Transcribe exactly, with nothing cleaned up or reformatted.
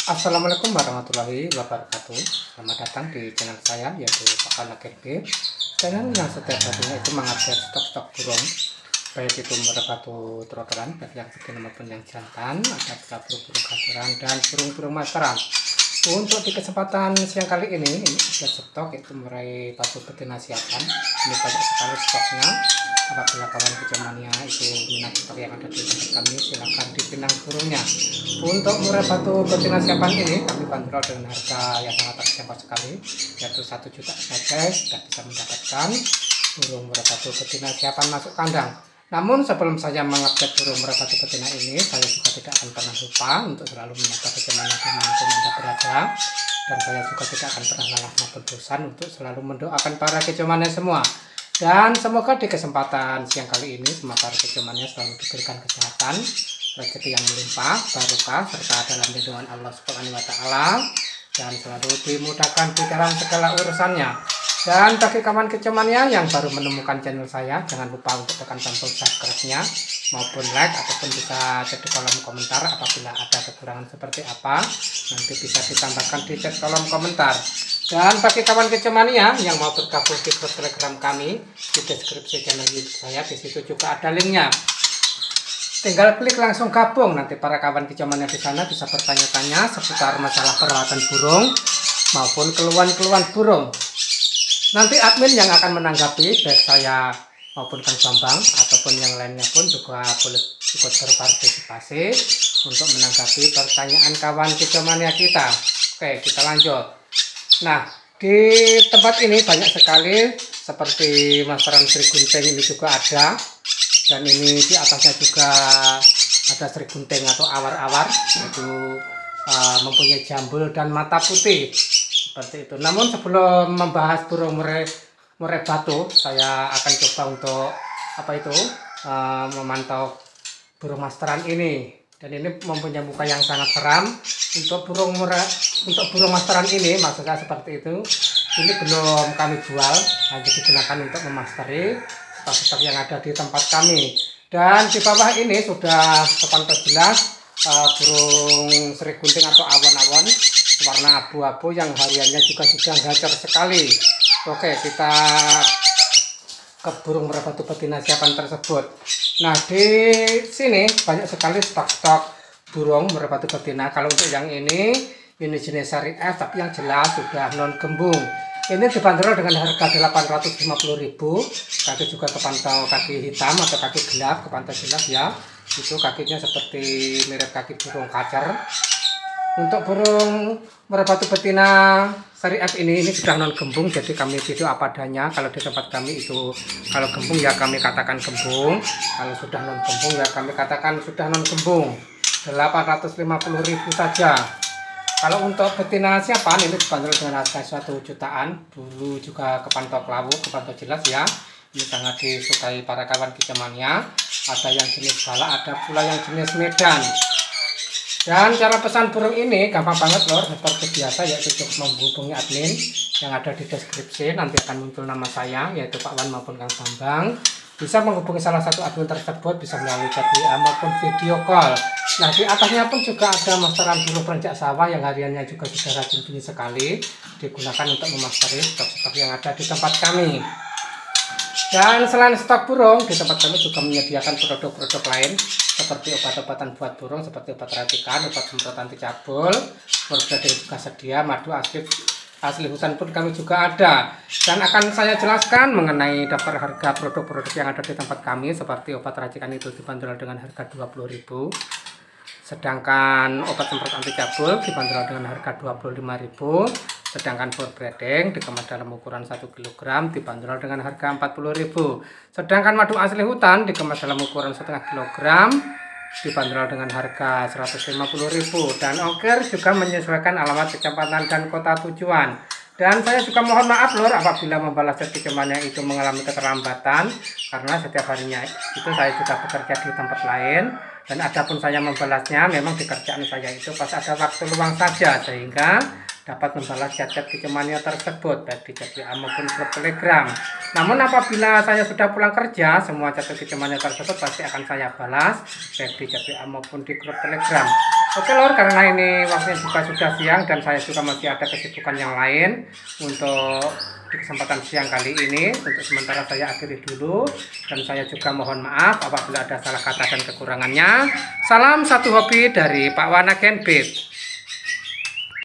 Assalamualaikum warahmatullahi wabarakatuh. Selamat datang di channel saya, yaitu Pak Anak G. Channel yang setiap harinya itu mengupdate stok-stok burung, baik itu merpati trotoran, baik yang betina maupun yang jantan, ada pula burung-burung gaturan dan burung-burung masteran. Untuk di kesempatan siang kali ini, ini ada stok yaitu mulai batu betina siapan. Ini banyak sekali stoknya. Apabila kawan kecemania itu minat stok yang ada di tempat kami, silahkan dipinang burungnya. Untuk murai batu betina siapan ini kami bandrol dengan harga yang sangat terjangkau sekali, yaitu satu juta saja sudah bisa mendapatkan burung murai batu betina siapan masuk kandang. Namun sebelum saya mengupdate burung murai batu betina ini, saya juga tidak akan pernah lupa untuk selalu menyapa kecemania dimanapun Anda berada, dan saya juga tidak akan pernah lelah maupun bosan untuk selalu mendoakan para kecemania semua. Dan semoga di kesempatan siang kali ini semua para kecemania selalu diberikan kesehatan, rezeki yang melimpah, barokah, serta dalam lindungan Allah Subhanahu wa taala, dan selalu dimudahkan di dalam segala urusannya. Dan bagi kawan kecemania yang baru menemukan channel saya, jangan lupa untuk tekan tombol subscribe-nya maupun like, ataupun bisa cek di kolom komentar apabila ada kekurangan seperti apa, nanti bisa ditambahkan di chat kolom komentar. Dan bagi kawan kecemania yang mau bergabung di grup Telegram kami, di deskripsi channel YouTube saya di situ juga ada linknya. Tinggal klik langsung gabung, nanti para kawan kecemania di sana bisa bertanya-tanya seputar masalah perawatan burung maupun keluhan-keluhan burung. Nanti admin yang akan menanggapi, baik saya maupun Kang Bambang ataupun yang lainnya pun juga boleh ikut berpartisipasi untuk menanggapi pertanyaan kawan kecemania kita. Oke, kita lanjut. Nah, di tempat ini banyak sekali seperti masteran Sri Gunting ini juga ada, dan ini di atasnya juga ada Sri Gunting atau awar-awar, yaitu uh, mempunyai jambul dan mata putih seperti itu. Namun sebelum membahas burung murai murai batu, saya akan coba untuk apa itu uh, memantau burung masteran ini. Dan ini mempunyai muka yang sangat seram. Untuk burung murai, untuk burung masteran ini, maksudnya seperti itu, ini belum kami jual, hanya digunakan untuk memasteri stok-stok yang ada di tempat kami. Dan di bawah ini sudah terpantau jelas uh, burung Sri Gunting atau awon-awon warna abu-abu yang hariannya juga sudah gacor sekali. Oke, kita ke burung murai batu betina siapan tersebut. Nah, di sini banyak sekali stok-stok burung murai batu betina. Kalau untuk yang ini, ini jenis seri F, tapi yang jelas sudah non gembung. Ini dibanderol dengan harga delapan ratus lima puluh ribu. Kaki juga kepantau kaki hitam atau kaki gelap, kepantau gelap ya. Itu kakinya seperti mirip kaki burung kacer. Untuk burung murai batu betina seri F ini, ini sudah non gembung, jadi kami video apa adanya. Kalau di tempat kami itu kalau gembung ya kami katakan gembung, kalau sudah non gembung ya kami katakan sudah non gembung. delapan ratus lima puluh ribu saja. Kalau untuk betina siapan ini dibanderol dengan harga satu jutaan. Bulu juga kepantau kelawu, kepantau jelas ya. Ini sangat disukai para kawan kecemania. Ada yang jenis balak, ada pula yang jenis medan. Dan cara pesan burung ini gampang banget lor, seperti biasa, yaitu cukup menghubungi admin yang ada di deskripsi. Nanti akan muncul nama saya, yaitu Pak Wan maupun Kang Bambang. Bisa menghubungi salah satu admin tersebut, bisa melalui chat W A maupun video call. Nah, di atasnya pun juga ada masteran burung perenjak sawah yang hariannya juga sudah rajin bunyi sekali, digunakan untuk memasteri stok-stok yang ada di tempat kami. Dan selain stok burung, di tempat kami juga menyediakan produk-produk lain seperti obat-obatan buat burung, seperti obat racikan, obat semprotan ticabul, produk juga sedia, madu asli asli hutan pun kami juga ada. Dan akan saya jelaskan mengenai daftar harga produk-produk yang ada di tempat kami, seperti obat racikan itu dibanderol dengan harga dua puluh ribu. Sedangkan obat semprot anti cabul dibanderol dengan harga dua puluh lima ribu. Sedangkan for breeding dikemas dalam ukuran satu kilogram dibanderol dengan harga empat puluh ribu. Sedangkan madu asli hutan dikemas dalam ukuran setengah kilogram dibanderol dengan harga seratus lima puluh ribu. Dan ongkir juga menyesuaikan alamat kecamatan dan kota tujuan. Dan saya juga mohon maaf lor apabila membalas chat kecemania itu mengalami keterlambatan, karena setiap harinya itu saya juga bekerja di tempat lain. Dan adapun saya membalasnya memang di kerjaan saya itu pas ada waktu luang saja, sehingga dapat membalas chat-chat kecemania tersebut baik di chat W A maupun grup Telegram. Namun apabila saya sudah pulang kerja, semua chat kecemania tersebut pasti akan saya balas baik di chat W A maupun di grup Telegram. Oke lor, karena ini waktunya juga sudah siang dan saya juga masih ada kesibukan yang lain untuk di kesempatan siang kali ini. Untuk sementara saya akhiri dulu dan saya juga mohon maaf apabila ada salah kata dan kekurangannya. Salam satu hobi dari Pak Wana Genbit.